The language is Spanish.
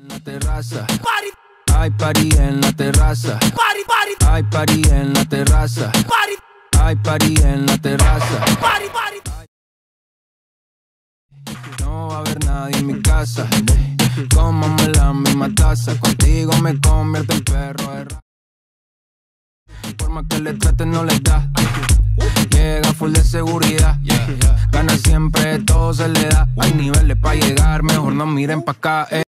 la terraza. Hay party en la terraza. Hay party en la terraza. Hay party en la terraza. No va a haber nadie en mi casa. Cómame la misma taza. Contigo me convierto en perro de raza. Por más que le trate no le da. Llega full de seguridad. Gana siempre, todo se le da. Hay niveles para llegar, mejor no miren pa' acá.